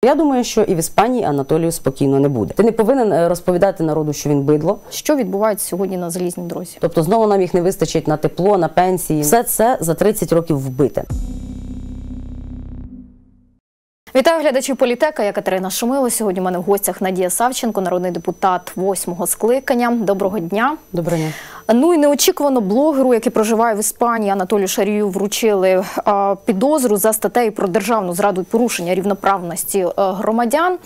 Я думаю, що і в Іспанії Анатолію спокійно не буде. Ти не повинен розповідати народу, що він бидло. Що відбувається сьогодні на залізній дорозі? Тобто знову нам їх не вистачить на тепло, на пенсії. Все це за 30 років вбите. Вітаю глядачів Політека, я Катерина Шумило. Сьогодні у мене в гостях Надія Савченко, народний депутат 8-го скликання. Доброго дня. Доброго дня. Ну і неочікувано блогеру, який проживає в Іспанії, Анатолію Шарію, вручили підозру за статтею про державну зраду і порушення рівноправності громадян.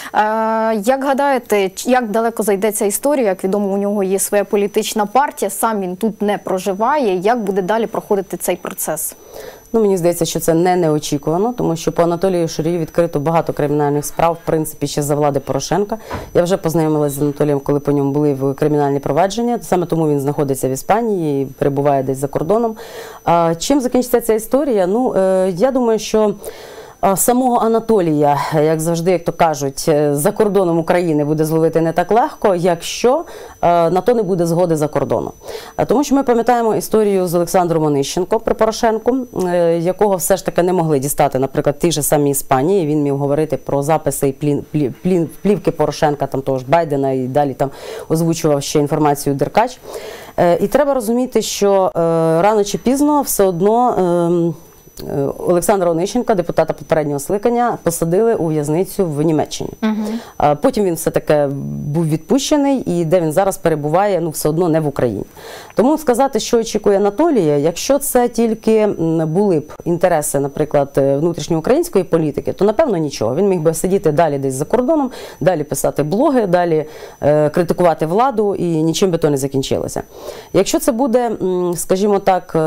Як гадаєте, як далеко зайде ця історія? Як відомо, у нього є своя політична партія, сам він тут не проживає. Як буде далі проходити цей процес? Ну, мені здається, що це не неочікувано, тому що по Анатолію Шарію відкрито багато кримінальних справ, в принципі, ще за влади Порошенка. Я вже познайомилася з Анатолієм, коли по ньому були в кримінальні провадження. Саме тому він знаходиться в Іспанії і перебуває десь за кордоном. Чим закінчиться ця історія? Ну, я думаю, що самого Анатолія, як завжди, як то кажуть, за кордоном України буде зловити не так легко, якщо на то не буде згоди за кордоном. Тому що ми пам'ятаємо історію з Олександром Онищенко при Порошенку, якого все ж таки не могли дістати, наприклад, в тій же самій Іспанії. Він міг говорити про записи і плівки Порошенка, там того ж Байдена, і далі там озвучував ще інформацію Деркач. І треба розуміти, що рано чи пізно все одно Олександра Онищенка, депутата попереднього скликання, посадили у в'язницю в Німеччині. Потім він все-таки був відпущений, і де він зараз перебуває, ну, все одно не в Україні. Тому сказати, що очікує Анатолія, якщо це тільки були б інтереси, наприклад, внутрішньоукраїнської політики, то, напевно, нічого. Він міг би сидіти далі десь за кордоном, далі писати блоги, далі критикувати владу, і нічим би то не закінчилося. Якщо це буде, скажімо так,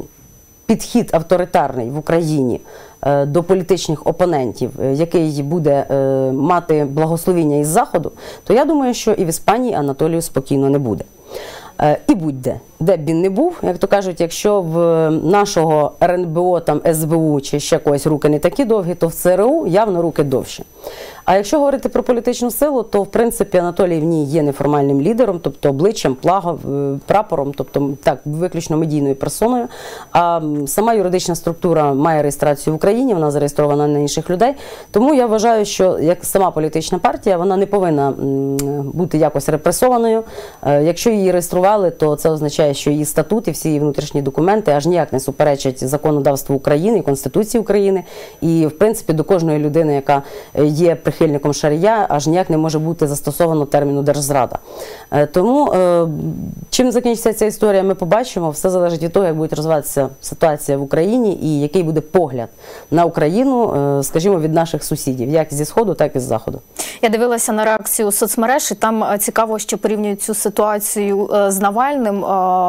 підхід авторитарний в Україні до політичних опонентів, який буде мати благословіння із Заходу, то я думаю, що і в Іспанії Анатолію спокійно не буде. І будь-де, де б він не був, як то кажуть, якщо в нашого РНБО, там, СБУ чи ще когось руки не такі довгі, то в ЦРУ явно руки довші. А якщо говорити про політичну силу, то, в принципі, Анатолій в ній є неформальним лідером, тобто обличчям, прапором, тобто так, виключно медійною персоною. А сама юридична структура має реєстрацію в Україні, вона зареєстрована на інших людей. Тому я вважаю, що як сама політична партія, вона не повинна бути якось репресованою. Якщо її реєстрували, то це означає, що її статут і всі її внутрішні документи аж ніяк не суперечать законодавству України і Конституції України. І, в принципі, до кожної людини, яка є прихильником шарія, аж ніяк не може бути застосовано терміну держзрада. Тому, чим закінчиться ця історія, ми побачимо. Все залежить від того, як буде розвиватися ситуація в Україні і який буде погляд на Україну, скажімо, від наших сусідів, як зі Сходу, так і з Заходу. Я дивилася на реакцію соцмереж, і там цікаво, що порівнюють цю ситуацію з Навальним,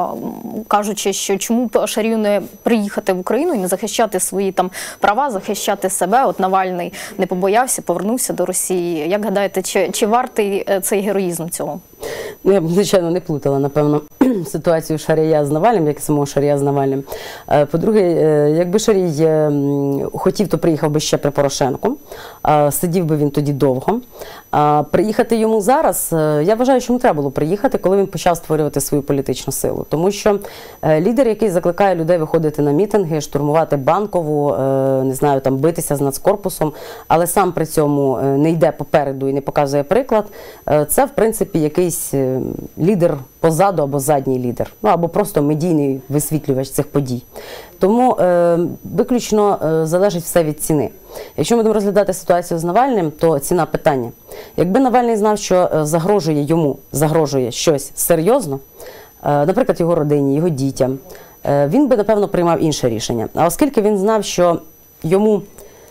кажучи, що чому б Шарію не приїхати в Україну і не захищати свої там права, захищати себе. От Навальний не побоявся, повернувся до Росії. Як гадаєте, чи вартий цей героїзм цього? Я б, звичайно, не плутала, напевно, ситуацію Шарія з Навальним, як і самого Шарія з Навальним. По-друге, якби Шарій хотів, то приїхав би ще при Порошенку. Сидів би він тоді довго. Приїхати йому зараз, я вважаю, що йому треба було приїхати, коли він почав створювати свою політичну силу. Тому що лідер, який закликає людей виходити на мітинги, штурмувати Банкову, не знаю, там битися з Нацкорпусом, але сам при цьому не йде попереду і не показує приклад, це, в принципі, якийсь лідер позаду або задній лідер, ну або просто медійний висвітлювач цих подій. Тому виключно залежить все від ціни. Якщо ми будемо розглядати ситуацію з Навальним, то ціна питання. Якби Навальний знав, що загрожує щось серйозно, наприклад, його родині, його дітям, він би, напевно, приймав інше рішення. А оскільки він знав, що йому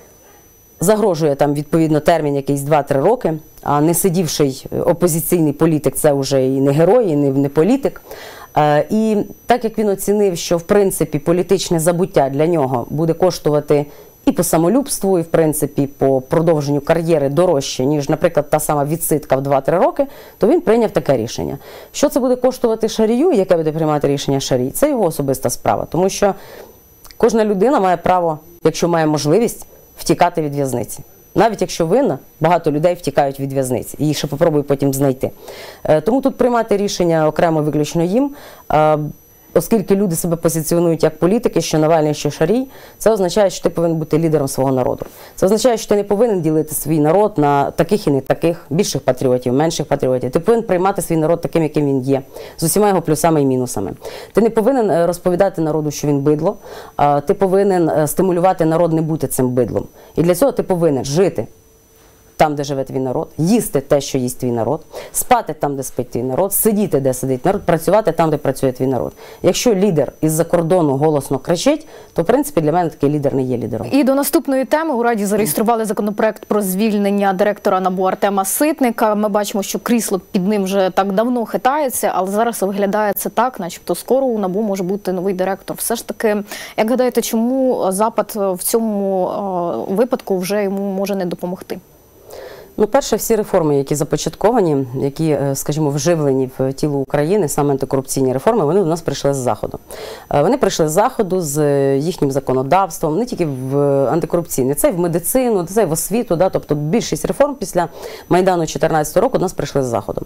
загрожує там, відповідно, термін якийсь 2-3 роки, а не сидівший опозиційний політик – це вже і не герой, і не політик. І так як він оцінив, що, в принципі, політичне забуття для нього буде коштувати і по самолюбству, і, в принципі, по продовженню кар'єри дорожче, ніж, наприклад, та сама відсидка в 2-3 роки, то він прийняв таке рішення. Що це буде коштувати Шарію, яке буде приймати рішення Шарій, це його особиста справа. Тому що кожна людина має право, якщо має можливість, втікати від в'язниці. Навіть якщо винна, багато людей втікають від в'язниці. І ще попробую потім знайти. Тому тут приймати рішення окремо виключно їм. оскільки люди себе позиціонують як політики, що Навальний, що Шарій, це означає, що ти повинен бути лідером свого народу. Це означає, що ти не повинен ділити свій народ на таких і не таких, більших патріотів, менших патріотів. Ти повинен приймати свій народ таким, яким він є, з усіма його плюсами і мінусами. Ти не повинен розповідати народу, що він бидло, ти повинен стимулювати народ не бути цим бидлом. І для цього ти повинен жити там, де живе твій народ, їсти те, що їсть твій народ, спати там, де спить твій народ, сидіти, де сидить народ, працювати там, де працює твій народ. Якщо лідер із-за кордону голосно кричить, то, в принципі, для мене такий лідер не є лідером. І до наступної теми у Раді зареєстрували законопроект про звільнення директора НАБУ Артема Ситника. Ми бачимо, що крісло під ним вже так давно хитається, але зараз виглядає це так, начебто скоро у НАБУ може бути новий директор. Все ж таки, як гадаєте, чому Запад в цьому випадку вже йому може не допомогти? Ну, перше, всі реформи, які започатковані, які, скажімо, вживлені в тіло України, саме антикорупційні реформи, вони до нас прийшли з Заходу. Вони прийшли з Заходу з їхнім законодавством, не тільки в антикорупційне, це і в медицину, це і в освіту, да, тобто більшість реформ після Майдану 2014 року до нас прийшли з Заходу.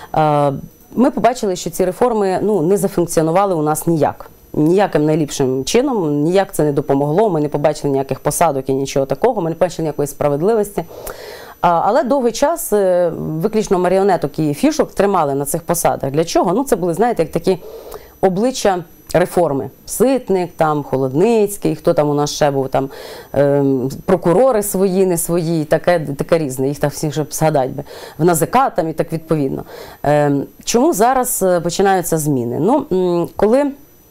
Ми побачили, що ці реформи не зафункціонували у нас ніяк. Ніяким найліпшим чином, ніяк це не допомогло, ми не побачили ніяких посадок і нічого такого, ми не побачили ніякої справедливості. Але довгий час виключно маріонеток і фішок тримали на цих посадах. Для чого? Ну, це були, знаєте, як такі обличчя реформи. Ситник, там, Холодницький, хто там у нас ще був, там, прокурори свої, не свої, таке різне, їх так всіх вже згадати би. В НАЗК там і так відповідно. Чому зараз починаються зміни? Ну, коли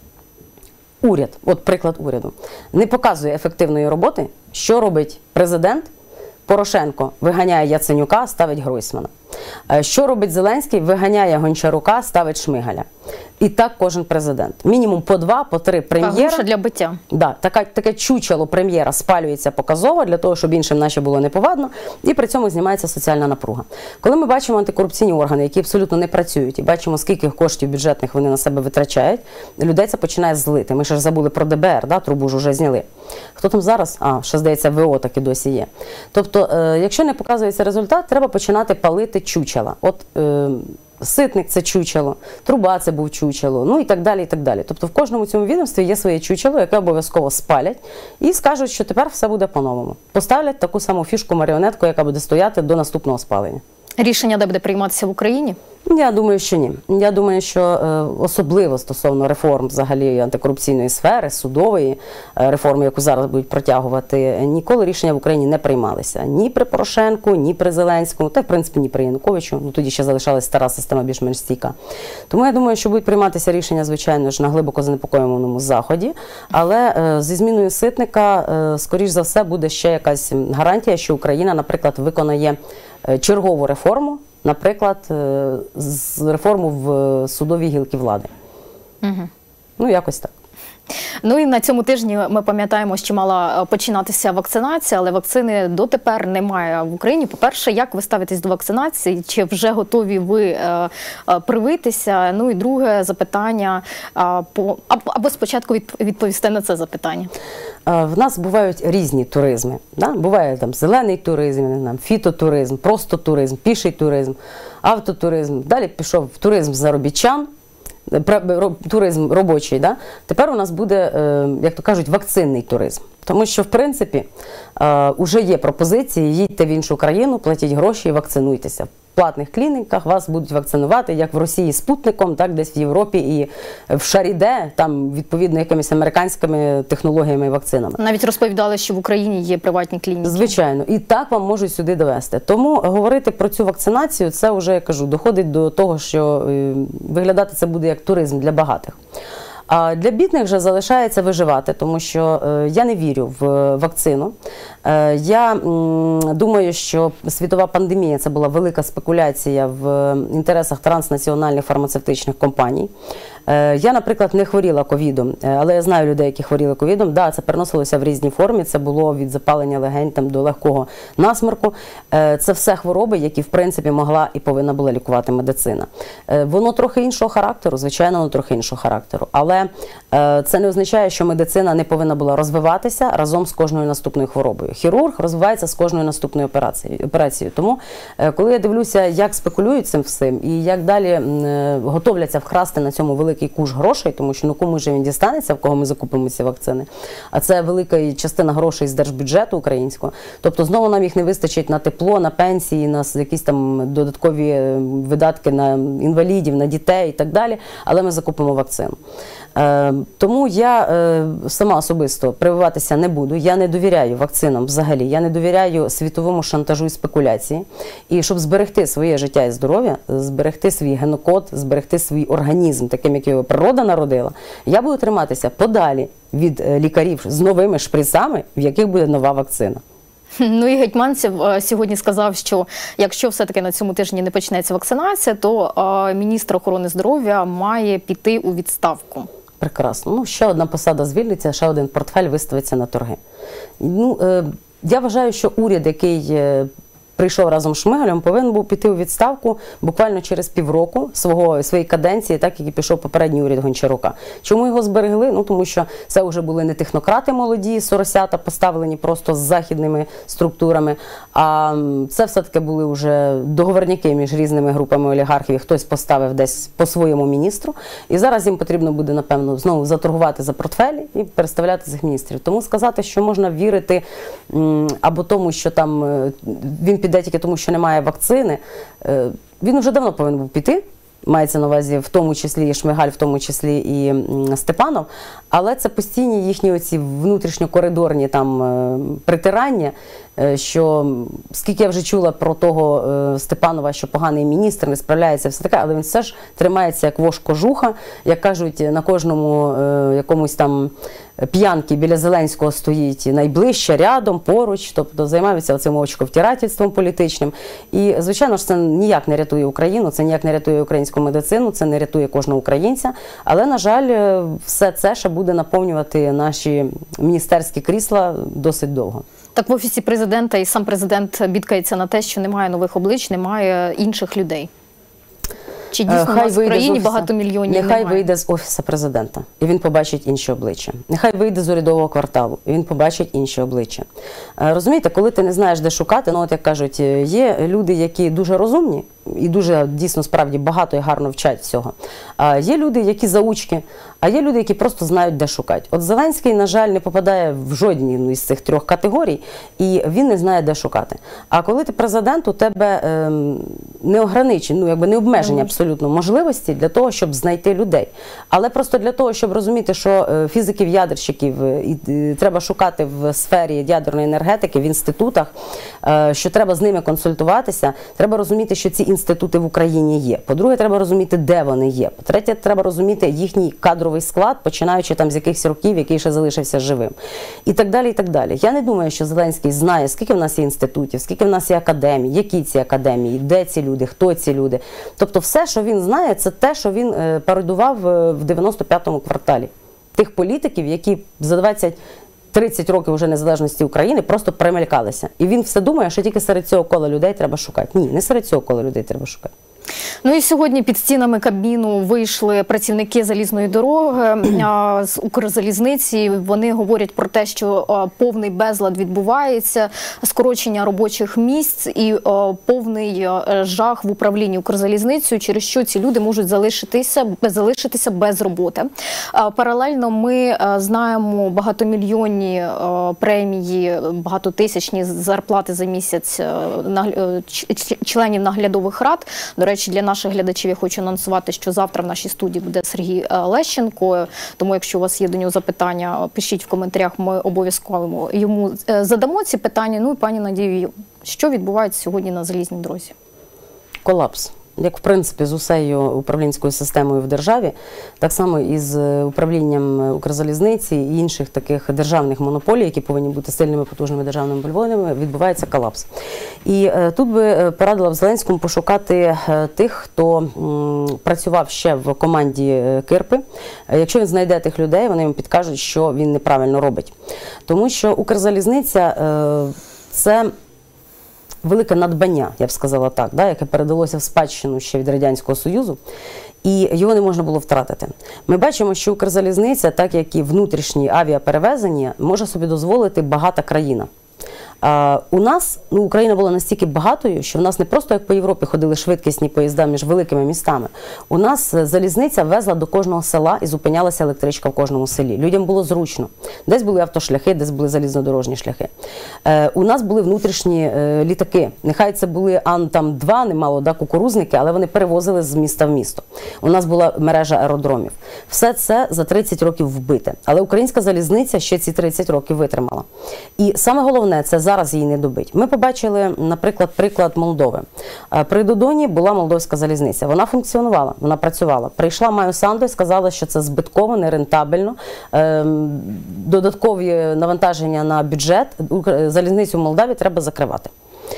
уряд, от приклад уряду, не показує ефективної роботи, що робить президент? Порошенко виганяє Яценюка, ставить Гройсмана. Що робить Зеленський? Виганяє Гончарука, ставить Шмигаля. І так кожен президент. Мінімум по 2, по 3 прем'єра. Груша для биття. Да, таке чучело прем'єра спалюється показово, для того, щоб іншим наче було неповадно, і при цьому знімається соціальна напруга. Коли ми бачимо антикорупційні органи, які абсолютно не працюють, і бачимо, скільки коштів бюджетних вони на себе витрачають, людей це починає злити. Ми ж забули про ДБР, да? Трубу ж вже зняли. Хто там зараз? Ще, здається, ВО так і досі є. Тобто, якщо не показується результат, треба починати палити чучела. От Ситник – це чучело, Труба – це був чучело, ну і так далі, і так далі. Тобто в кожному цьому відомстві є своє чучело, яке обов'язково спалять і скажуть, що тепер все буде по-новому. Поставлять таку саму фішку-маріонетку, яка буде стояти до наступного спалення. Рішення, де буде прийматися в Україні? Я думаю, що ні. Я думаю, що особливо стосовно реформ взагалі антикорупційної сфери, судової реформи, яку зараз будуть протягувати, ніколи рішення в Україні не приймалися. Ні при Порошенку, ні при Зеленському, та в принципі ні при Януковичу. Ну, тоді ще залишалась стара система більш-менш стійка. Тому я думаю, що будуть прийматися рішення, звичайно ж, на глибоко занепокоєному Заході, але зі зміною Ситника, скоріш за все, буде ще якась гарантія, що Україна, наприклад, виконає чергову реформу, наприклад, реформу в судовій гілці влади. Угу. Ну, якось так. Ну і на цьому тижні ми пам'ятаємо, що мала починатися вакцинація, але вакцини дотепер немає в Україні. По-перше, як ви ставитесь до вакцинації? Чи вже готові ви привитися? Ну і друге запитання, або спочатку відповісти на це запитання. В нас бувають різні туризми. Да? Буває там зелений туризм, фітотуризм, просто туризм, піший туризм, автотуризм. Далі пішов туризм заробітчан, туризм робочий. Да? Тепер у нас буде, як то кажуть, вакцинний туризм. Тому що, в принципі, вже є пропозиції, їдьте в іншу країну, платіть гроші і вакцинуйтеся. В платних клініках вас будуть вакцинувати, як в Росії спутником, так десь в Європі і в Шаріде, там, відповідно, якимись американськими технологіями і вакцинами. Навіть розповідали, що в Україні є приватні клініки. Звичайно. І так вам можуть сюди довести. Тому говорити про цю вакцинацію, це вже, я кажу, доходить до того, що виглядати це буде як туризм для багатих. А для бідних вже залишається виживати, тому що я не вірю в вакцину. Я думаю, що світова пандемія – це була велика спекуляція в інтересах транснаціональних фармацевтичних компаній. Я, наприклад, не хворіла ковідом, але я знаю людей, які хворіли ковідом. Да, це переносилося в різній формі, це було від запалення легень там, до легкого насморку. Це все хвороби, які, в принципі, могла і повинна була лікувати медицина. Воно трохи іншого характеру, звичайно, воно трохи іншого характеру. Але це не означає, що медицина не повинна була розвиватися разом з кожною наступною хворобою. Хірург розвивається з кожною наступною операцією. Тому, коли я дивлюся, як спекулюють цим всім і як далі готовляться вкрасти на цьому великий великий куш грошей, тому що кому ж він дістанеться, в кого ми закупимо ці вакцини. А це велика частина грошей з держбюджету українського. Тобто знову нам їх не вистачить на тепло, на пенсії, на якісь там додаткові видатки на інвалідів, на дітей і так далі, але ми закупимо вакцину. Тому я сама особисто прививатися не буду. Я не довіряю вакцинам взагалі. Я не довіряю світовому шантажу і спекуляції. І щоб зберегти своє життя і здоров'я, зберегти свій генокод, зберегти свій організм, таким, як його природа народила, я буду триматися подалі від лікарів з новими шприцами, в яких буде нова вакцина. Ну і Гетманцев сьогодні сказав, що якщо все-таки на цьому тижні не почнеться вакцинація, то міністр охорони здоров'я має піти у відставку. Прекрасно. Ну, ще одна посада звільниться, ще один портфель виставиться на торги. Ну, я вважаю, що уряд, який прийшов разом з Шмигалем, повинен був піти у відставку буквально через півроку своєї каденції, так як і пішов попередній уряд Гончарука. Чому його зберегли? Ну, тому що це вже були не технократи молоді, соросята, поставлені просто з західними структурами, а це все-таки були вже договорняки між різними групами олігархів, хтось поставив десь по своєму міністру, і зараз їм потрібно буде, напевно, знову заторгувати за портфелі і переставляти цих міністрів. Тому сказати, що можна вірити або тому, що там він піде тільки тому, що немає вакцини, він вже давно повинен був піти, мається на увазі в тому числі і Шмигаль, в тому числі і Степанов, але це постійні їхні оці внутрішньокоридорні там притирання, що скільки я вже чула про того Степанова, що поганий міністр, не справляється, все таке, але він все ж тримається як вож кожуха, як кажуть, на кожному якомусь там п'янки біля Зеленського стоїть найближче, рядом, поруч, тобто займаються оцим очковтирательством політичним. І, звичайно ж, це ніяк не рятує Україну, це ніяк не рятує українську медицину, це не рятує кожного українця, але, на жаль, все це ще буде наповнювати наші міністерські крісла досить довго. Так в Офісі президента і сам президент бідкається на те, що немає нових облич, немає інших людей. Чи дійсно у нас в Україні багато мільйонів немає? Нехай вийде з Офісу президента, і він побачить інші обличчя. Нехай вийде з урядового кварталу, і він побачить інші обличчя. Розумієте, коли ти не знаєш, де шукати, ну от як кажуть, є люди, які дуже розумні, і дуже, дійсно, справді, багато і гарно вчать всього. А є люди, які заучки, а є люди, які просто знають, де шукати. От Зеленський, на жаль, не попадає в жодні із цих трьох категорій, і він не знає, де шукати. А коли ти президент, у тебе не ограничені, ну, якби не обмежені абсолютно можливості для того, щоб знайти людей. Але просто для того, щоб розуміти, що фізиків-ядерщиків треба шукати в сфері ядерної енергетики, в інститутах, що треба з ними консультуватися, треба розуміти, що ці інститути в Україні є. По-друге, треба розуміти, де вони є. По-третє, треба розуміти їхній кадровий склад, починаючи там з якихось років, який ще залишився живим. І так далі, і так далі. Я не думаю, що Зеленський знає, скільки в нас є інститутів, скільки в нас є академій, які ці академії, де ці люди, хто ці люди. Тобто все, що він знає, це те, що він пародував в 95-му кварталі. Тих політиків, які за 30 років уже незалежності України просто перемелькалися. І він все думає, що тільки серед цього кола людей треба шукати. Ні, не серед цього кола людей треба шукати. Ну і сьогодні під стінами Кабміну вийшли працівники залізної дороги з Укрзалізниці. Вони говорять про те, що повний безлад відбувається, скорочення робочих місць і повний жах в управлінні Укрзалізницею, через що ці люди можуть залишитися без роботи. Паралельно ми знаємо багатомільйонні премії, багатотисячні зарплати за місяць членів наглядових рад. До речі, для наших глядачів я хочу анонсувати, що завтра в нашій студії буде Сергій Лещенко, тому якщо у вас є до нього запитання, пишіть в коментарях, ми обов'язково йому задамо ці питання. Ну і пані Надію, що відбувається сьогодні на залізній дорозі? Колапс. Як, в принципі, з усею управлінською системою в державі, так само і з управлінням Укрзалізниці і інших таких державних монополій, які повинні бути сильними, потужними державними монополіями, відбувається колапс. І тут би порадила б Зеленському пошукати тих, хто працював ще в команді Кирпи. Якщо він знайде тих людей, вони йому підкажуть, що він неправильно робить. Тому що Укрзалізниця – це велике надбання, я б сказала так, яке передалося в спадщину ще від Радянського Союзу, і його не можна було втратити. Ми бачимо, що Укрзалізниця, так як і внутрішні авіаперевезення, може собі дозволити багата країна. У нас, Україна була настільки багатою, що в нас не просто як по Європі ходили швидкісні поїзда між великими містами. У нас залізниця везла до кожного села і зупинялася електричка в кожному селі. Людям було зручно. Десь були автошляхи, десь були залізнодорожні шляхи. У нас були внутрішні літаки. Нехай це були Ан-2, немало, кукурузники, але вони перевозили з міста в місто. У нас була мережа аеродромів. Все це за 30 років вбите. Але українська залізниця ще ці 30 років витримала. І саме головне, це зараз її не добить. Ми побачили, наприклад, приклад Молдови. При Додоні була молдовська залізниця. Вона функціонувала, вона працювала. Прийшла Майя Санду і сказала, що це збитково, нерентабельно, додаткові навантаження на бюджет, залізницю в Молдаві треба закривати.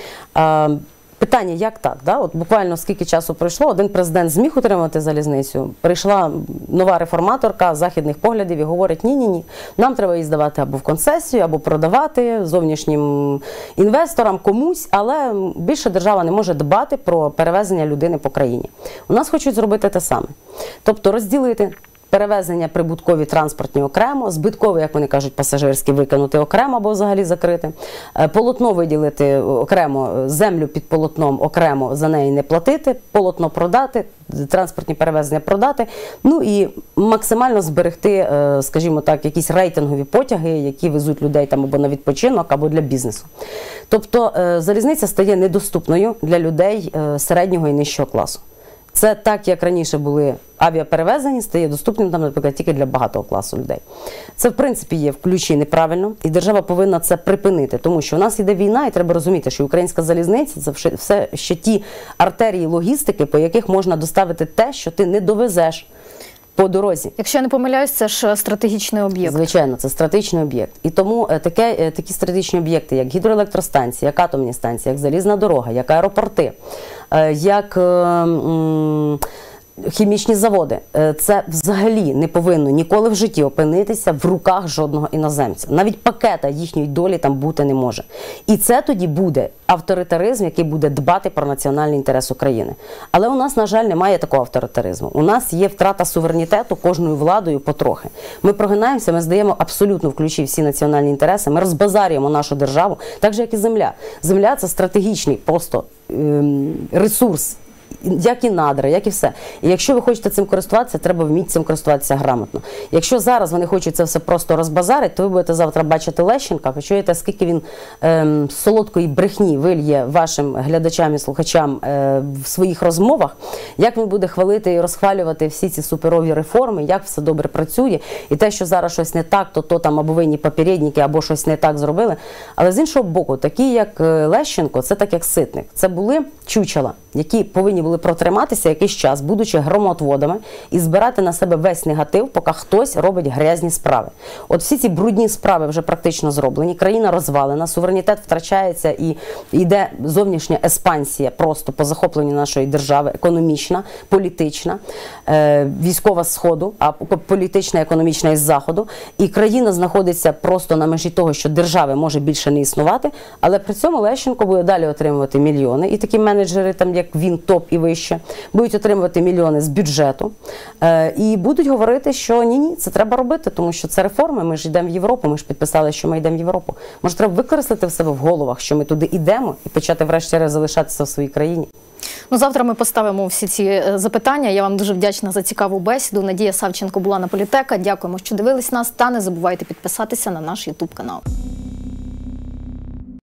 Питання, як так? Да? От буквально скільки часу пройшло, один президент зміг утримати залізницю, прийшла нова реформаторка західних поглядів і говорить, ні, нам треба її здавати або в концесію, або продавати зовнішнім інвесторам, комусь, але більше держава не може дбати про перевезення людини по країні. У нас хочуть зробити те саме. Тобто розділити перевезення прибуткові транспортні окремо, збиткові, як вони кажуть, пасажирські викинути окремо або взагалі закрити, полотно виділити окремо, землю під полотном окремо, за неї не платити, полотно продати, транспортні перевезення продати, і максимально зберегти, скажімо так, якісь рейтингові потяги, які везуть людей там або на відпочинок, або для бізнесу. Тобто залізниця стає недоступною для людей середнього і нижчого класу. Це так, як раніше були авіаперевезення, стає доступним, наприклад, тільки для багатого класу людей. Це, в принципі, є в ключі неправильно, і держава повинна це припинити, тому що у нас йде війна, і треба розуміти, що українська залізниця – це все ще ті артерії логістики, по яких можна доставити те, що ти не довезеш по дорозі. Якщо я не помиляюсь, це ж стратегічний об'єкт. Звичайно, це стратегічний об'єкт. І тому такі стратегічні об'єкти, як гідроелектростанції, як атомні станції, як залізна дорога, як аеропорти, як хімічні заводи, це взагалі не повинно ніколи в житті опинитися в руках жодного іноземця. Навіть пакета їхньої долі там бути не може. І це тоді буде авторитаризм, який буде дбати про національний інтерес України. Але у нас, на жаль, немає такого авторитаризму. У нас є втрата суверенітету кожною владою потрохи. Ми прогинаємося, ми здаємо абсолютно в ключі всі національні інтереси, ми розбазарюємо нашу державу, так же, як і земля. Земля – це стратегічний просто ресурс, як і надра, як і все. І якщо ви хочете цим користуватися, треба вміти цим користуватися грамотно. Якщо зараз вони хочуть це все просто розбазарити, то ви будете завтра бачити Лещенка, почуєте, скільки він солодкої брехні вильє вашим глядачам і слухачам в своїх розмовах, як він буде хвалити і розхвалювати всі ці суперові реформи, як все добре працює, і те, що зараз щось не так, то там або винні попередники, або щось не так зробили. Але з іншого боку, такі як Лещенко, це так як Ситник. Це були чучела, які повинні були протриматися якийсь час, будучи громотводами, і збирати на себе весь негатив, поки хтось робить грязні справи. От всі ці брудні справи вже практично зроблені, країна розвалена, суверенітет втрачається і йде зовнішня еспансія просто по захопленню нашої держави, економічна, політична, військова з Сходу, а політична, економічна із Заходу. І країна знаходиться просто на межі того, що держави може більше не існувати, але при цьому Лещенко буде далі отримувати мільйони. І такі менеджери, там як він, топ і вище, будуть отримувати мільйони з бюджету і будуть говорити, що ні, це треба робити, тому що це реформи, ми ж йдемо в Європу, ми ж підписали, що ми йдемо в Європу. Може, треба використати в себе в головах, що ми туди йдемо і почати врешті-решт залишатися в своїй країні. Завтра ми поставимо всі ці запитання. Я вам дуже вдячна за цікаву бесіду. Надія Савченко була на Політека. Дякуємо, що дивились нас, та не забувайте підписатися на наш YouTube канал.